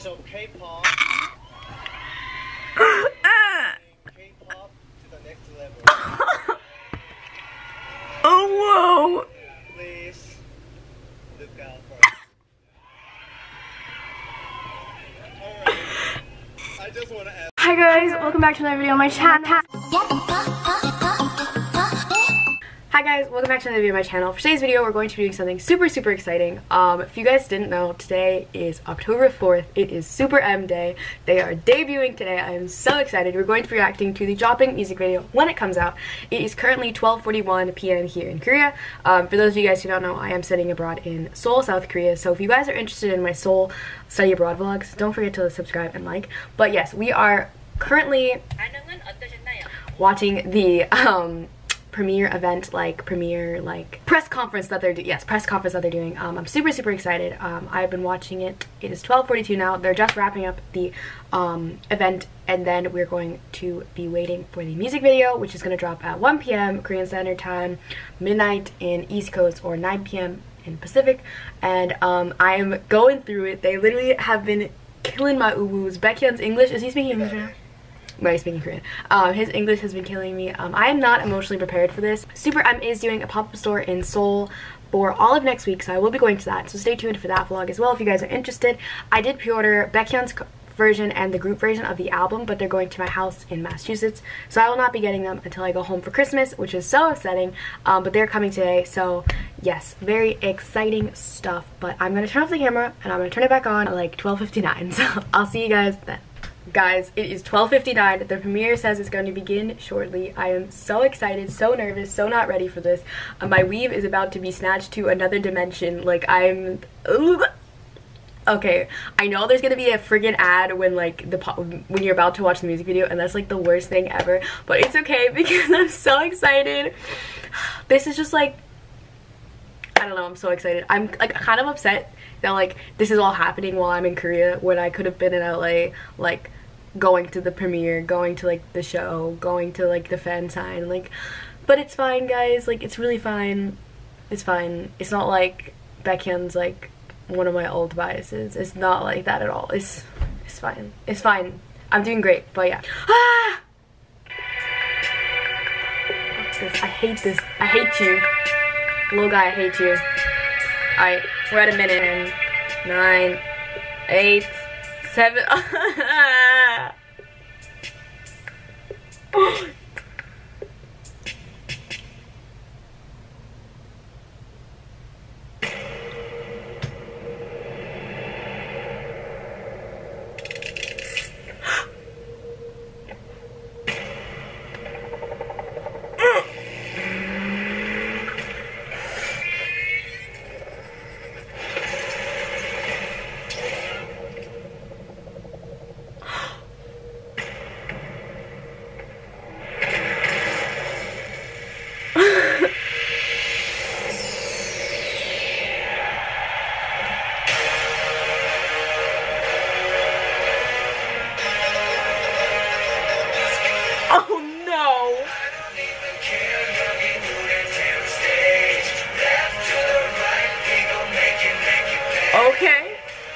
So K-pop. K-pop to the next level. Oh, whoa. Please look out for it. Alright. I just want to ask. Hi guys, welcome back to another video on my channel. Hi guys, welcome back to another video on my channel. For today's video, we're going to be doing something super exciting. If you guys didn't know, today is October 4th. It is SuperM Day. They are debuting today. I am so excited. We're going to be reacting to the Jopping music video when it comes out. It is currently 12:41 p.m. here in Korea. For those of you guys who don't know, I am studying abroad in Seoul, South Korea. So if you guys are interested in my Seoul study abroad vlogs, don't forget to subscribe and like. But yes, we are currently watching the premiere event, press conference that they're doing. I'm super excited. I've been watching it. It is 12:42 now. They're just wrapping up the event, and then we're going to be waiting for the music video, which is going to drop at 1 p.m. Korean Standard Time, midnight in East Coast, or 9 p.m. in Pacific. And I am going through it. They literally have been killing my uwus. Baekhyun's English, is he speaking English right now? No, he's speaking Korean. His English has been killing me. I am not emotionally prepared for this. SuperM is doing a pop-up store in Seoul for all of next week, so I will be going to that. So stay tuned for that vlog as well if you guys are interested. I did pre-order Baekhyun's version and the group version of the album, but they're going to my house in Massachusetts, so I will not be getting them until I go home for Christmas, which is so upsetting. But they're coming today, so yes, very exciting stuff. But I'm gonna turn off the camera and I'm gonna turn it back on at like 12:59. So I'll see you guys then. Guys, it is 12:59. The premiere says it's going to begin shortly. I am so excited, so nervous, so not ready for this. My weave is about to be snatched to another dimension. Like, I'm... Okay, I know there's gonna be a friggin' ad when when you're about to watch the music video, and that's like the worst thing ever. But it's okay because I'm so excited. This is just like... I don't know, I'm so excited. I'm like kind of upset that like this is all happening while I'm in Korea when I could have been in LA, like going to the premiere, going to like the show, going to like the fan sign, like, but it's fine guys, like it's really fine. It's fine. It's not like Baekhyun's like one of my old biases. It's not like that at all. It's fine. It's fine. I'm doing great, but yeah. Ah! Fuck this. I hate this. I hate you. Little guy, I hate you. Alright, we're at a minute and 9, 8, 7. Okay.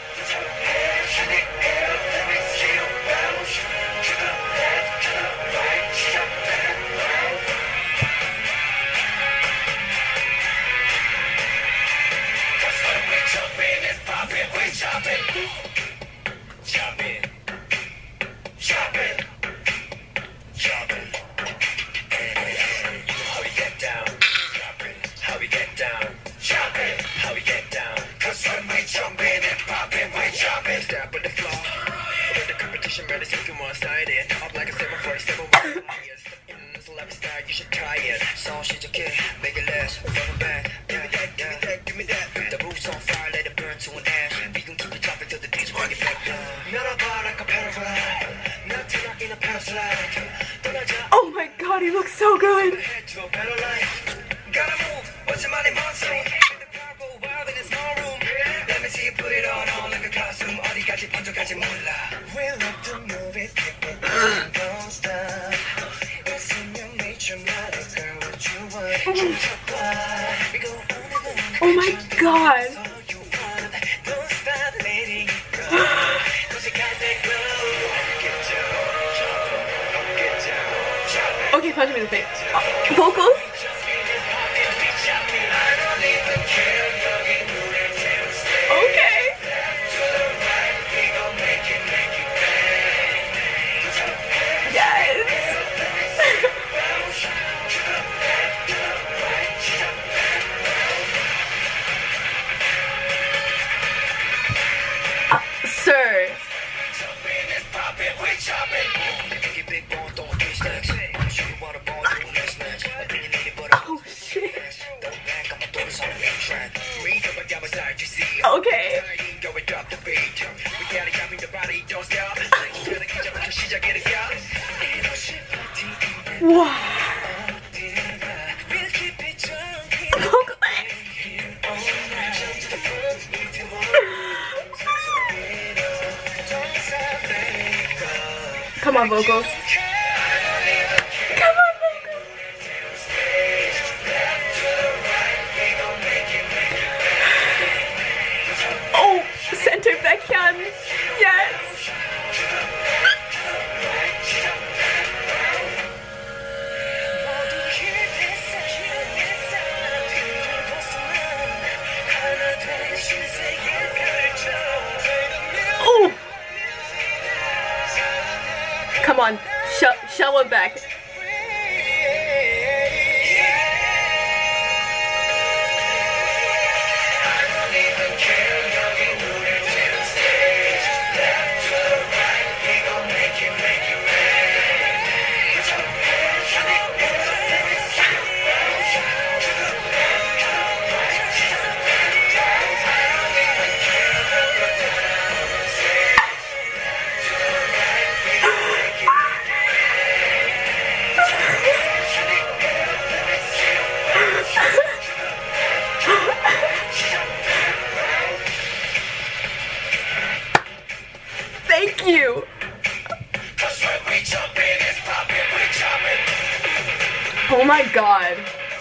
Step on the floor. With the competition, better take you one-sided. Up like a 747 years. Celebrity style, you should try it. Song she's a kid, make it last. From back, give me that, give me that, give me that. The roof's on fire, let it burn to an ash. We can keep it dropping till the DJ bring it back down. Not a bar like a paraglide. Not to rock in a paraslide. Oh my god, he looks so good. Gotta move. What's your money, monster? Let me see you put it on like a costume. 어디까지 번쩍까지 몰라. We love to move it, don't stop. 웃으면 nature matter, girl, what you want. Oh my god. Don't stop letting it go. keep punching me in the face. Vocals? Okay. Yes. Sir. Oh shit. Okay. Wow. Come on, vocals. Come on, vocals. Oh, center backhand. Yes. Oh. Come on, show it back. Thank you. Oh my god.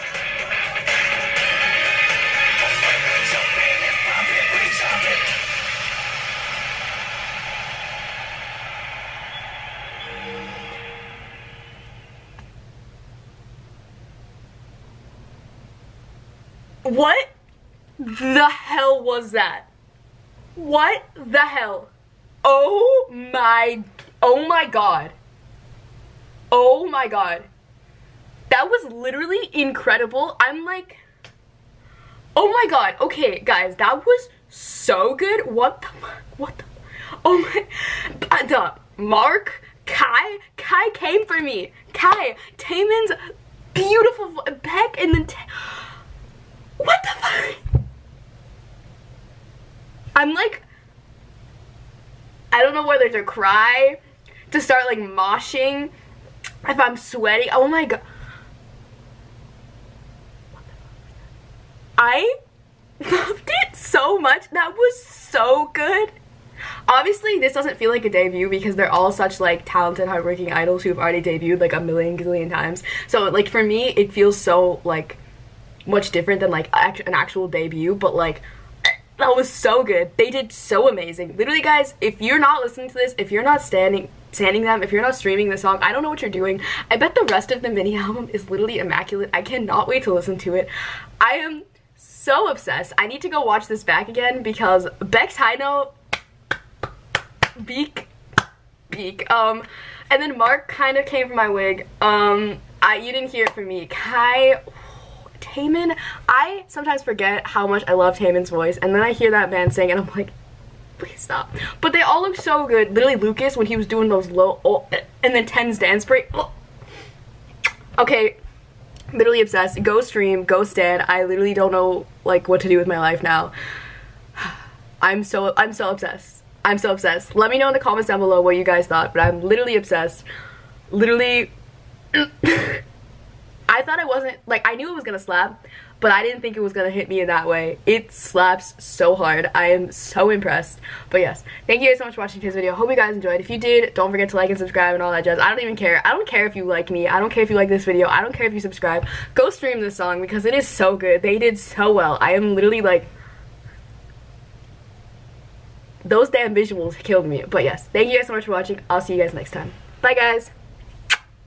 What the hell was that? What the hell? Oh my god. Oh my god. That was literally incredible. I'm like, oh my god. Okay, guys, that was so good. What the, oh my, Mark, Kai came for me. Kai, Taemin's beautiful Beck, and then, what the fuck? I'm like, I don't know whether to cry, to start like moshing, if I'm sweating. Oh my god. I loved it so much. That was so good. Obviously, this doesn't feel like a debut because they're all such like talented, hardworking idols who've already debuted like a million gazillion times. So like for me, it feels so like much different than like an actual debut, but like that was so good. They did so amazing. Literally, guys, if you're not listening to this, if you're not standing them, if you're not streaming the song, I don't know what you're doing. I bet the rest of the mini album is literally immaculate. I cannot wait to listen to it. I am so obsessed. I need to go watch this back again because Beck's high note, beak, and then Mark kind of came from my wig. You didn't hear it from me. Kai, Taemin, I sometimes forget how much I love Taemin's voice, and then I hear that man sing and I'm like, please stop. But they all look so good. Literally Lucas, when he was doing those low, and then Ten's dance break. Okay, literally obsessed. Go stream, go stan. I literally don't know like what to do with my life now. I'm so obsessed. I'm so obsessed. Let me know in the comments down below what you guys thought, but I'm literally obsessed. Literally I thought it wasn't, like, I knew it was gonna slap, but I didn't think it was gonna hit me in that way. It slaps so hard. I am so impressed. But yes, thank you guys so much for watching today's video. Hope you guys enjoyed. If you did, don't forget to like and subscribe and all that jazz. I don't even care. I don't care if you like me. I don't care if you like this video. I don't care if you subscribe. Go stream this song because it is so good. They did so well. I am literally like, those damn visuals killed me. But yes, thank you guys so much for watching. I'll see you guys next time. Bye guys.